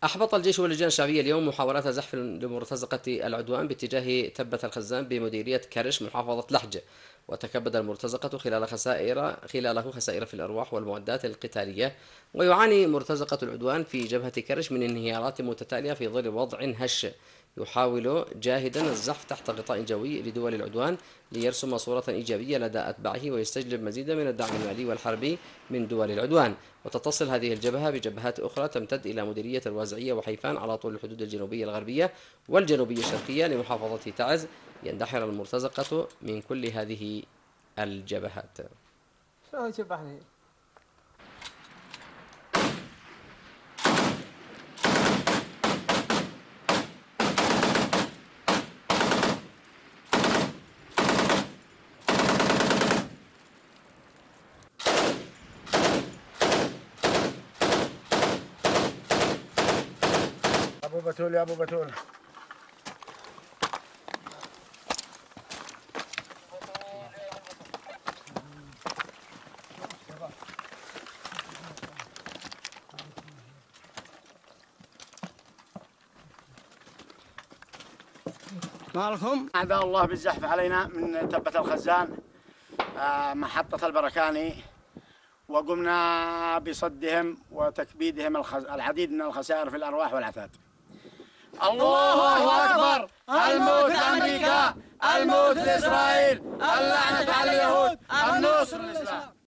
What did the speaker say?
أحبط الجيش واللجان الشعبية اليوم محاولات زحف لمرتزقة العدوان باتجاه تبة الخزان بمديرية كرش محافظة لحج. وتكبد المرتزقة خلاله خسائر في الأرواح والمعدات القتالية. ويعاني مرتزقة العدوان في جبهة كرش من انهيارات متتالية في ظل وضع هش يحاول جاهدا الزحف تحت غطاء جوي لدول العدوان ليرسم صورة إيجابية لدى أتباعه ويستجلب مزيدا من الدعم المالي والحربي من دول العدوان. وتتصل هذه الجبهة بجبهات أخرى تمتد إلى مديرية الوازعية وحيفان على طول الحدود الجنوبية الغربية والجنوبية الشرقية لمحافظة تعز، يندحر المرتزقة من كل هذه الجبهات. شو شبحني. ابو بتول يا ابو بتول. مالكم؟ أعداء الله بالزحف علينا من تبة الخزان محطة البركاني، وقمنا بصدهم وتكبيدهم العديد من الخسائر في الأرواح والعتاد. الله أكبر! الموت لأمريكا، الموت لإسرائيل، اللعنة على اليهود، النصر